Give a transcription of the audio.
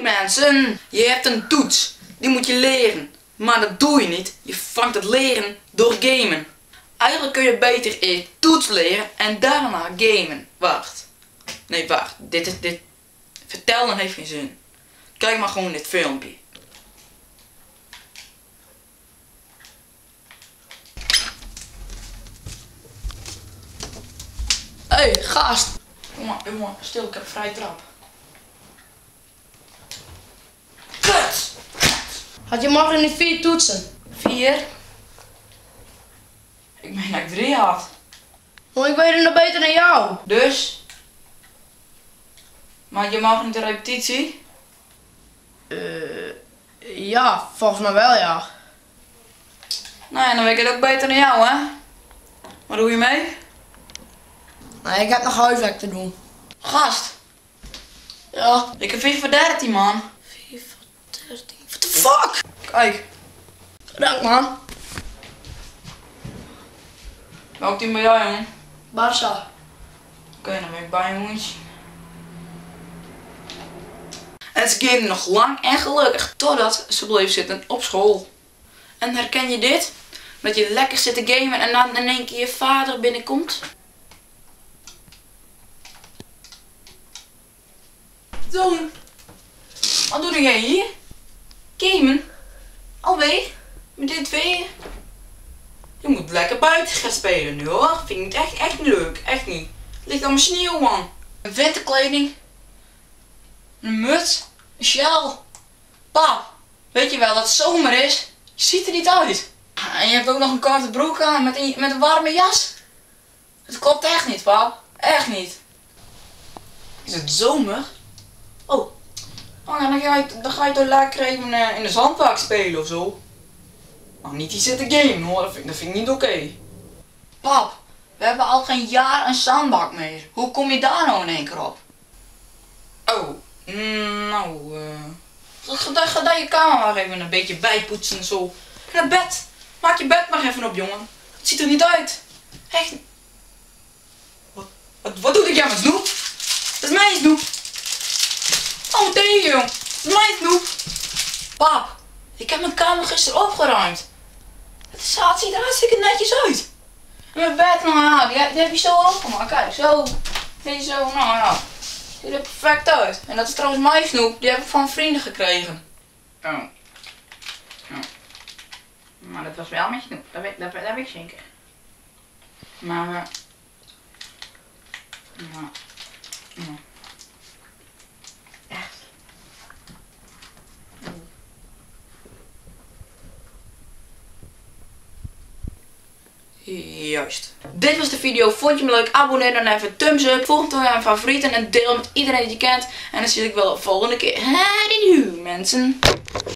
mensen! Je hebt een toets. Die moet je leren. Maar dat doe je niet. Je vangt het leren door gamen. Eigenlijk kun je beter eerst toets leren en daarna gamen. Wacht. Nee, wacht. Dit vertellen heeft geen zin. Kijk maar gewoon dit filmpje. Hey, gast! Jongen, stil, ik heb vrij trap. Kut! Had je morgen niet 4 toetsen? 4? Ik meen dat ik 3 had. Maar ik weet het nog beter dan jou. Dus? Maar je mag niet de repetitie? Ja, volgens mij wel ja. Nou ja, dan weet ik het ook beter dan jou, hè? Wat doe je mee? Nee, ik heb nog huiswerk te doen. Gast! Ja. Ik heb 4 voor 13, man. 4 voor 13. What the fuck? Kijk. Bedankt man. Welk team ben jij, jongen? Barça. Oké, dan ben ik bij, jongens. En ze gamen nog lang en gelukkig totdat ze bleef zitten op school. En herken je dit? Dat je lekker zit te gamen en dan in één keer je vader binnenkomt? Zoon, wat doe jij hier? Gamen? Alweer? Met dit weer? Je moet lekker buiten gaan spelen nu hoor. Vind ik echt niet leuk. Echt niet. Het ligt allemaal sneeuw man. Een winterkleding. Een muts. Een sjaal. Pap, weet je wel dat het zomer is? Je ziet er niet uit. En je hebt ook nog een korte broek aan met een warme jas. Het klopt echt niet, pap. Echt niet. Is het zomer? Oh. Oh ja, dan ga je toch lekker even in de zandbak spelen of zo. Maar niet die zitten gamen hoor, dat vind ik niet oké. Pap, we hebben al geen jaar een zandbak meer. Hoe kom je daar nou in één keer op? Oh, nou ga daar je kamer maar even een beetje bijpoetsen en zo. En naar bed. Maak je bed maar even op, jongen. Het ziet er niet uit. Echt. Wat doe ik jij met snoep? Dat is mijn snoep. Oh, tegen jong. Dat is mijn snoep. Pap, ik heb mijn kamer gisteren opgeruimd. Het ziet er hartstikke netjes uit. En mijn bed, nou, die heb je zo opgemaakt. Kijk, zo. Deze zo, nou ja. Die ziet er perfect uit. En dat is trouwens mijn snoep. Die heb ik van vrienden gekregen. Oh. Maar dat was wel mijn snoep. Dat weet ik zeker. Maar, echt. Juist. Dit was de video. Vond je me leuk? Abonneer dan even. Thumbs up. Volg me aan favorieten en deel met iedereen die je kent. En dan zie ik wel de volgende keer. Hadidoe mensen.